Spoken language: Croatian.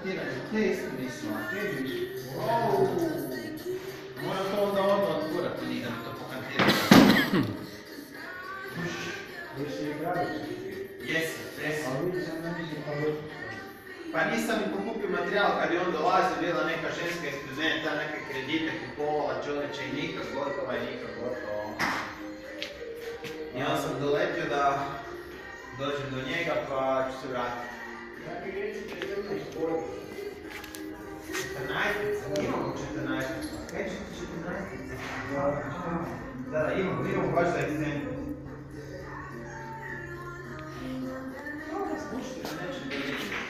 patentirane te smisla, te vidiš. Moram to onda odgurati njih da mi to pokantirati. Jesi je gradit? Jesam. Ali vidiš sam ne mislim pa doći. Pa nisam mi pokupio materijal kad je on dolazio, bila neka ženska iz studenta, neke kredite kupovala čovječe i nikak gotovo. I onda sam doletio da dođem do njega pa ću se vratiti. Kakvi reći 14 pojma? 14? Imamo 14. Kaj će ti 14? Da, imamo baš za ekscentru. Dobro, slušajte, neće dođeti.